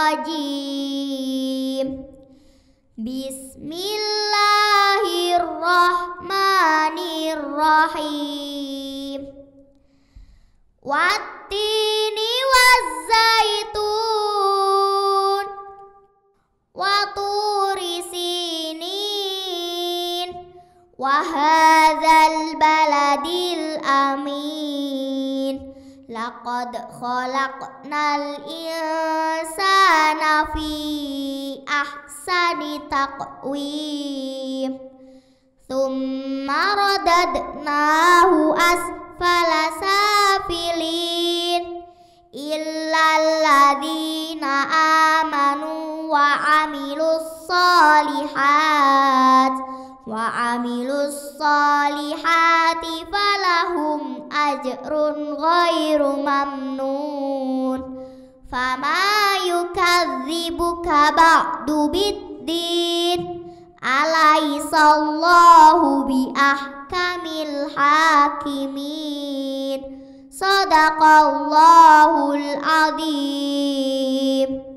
rajim. Bismillahirrahmanirrahim. Wattini wazzaitun wa turi sinin wa hadzal baladil amin. Laqad khalaqnal insana fi ahsani taqwim. Tsumma radadnahu asfala safilin illal ladzina amanu wa amilus solihati falahum ajrun ghairu mamnun. Fama yukadzibuka ba'du biddin. Alaihissallahu bi ahkamil hakimin. Sadaqallahul azim.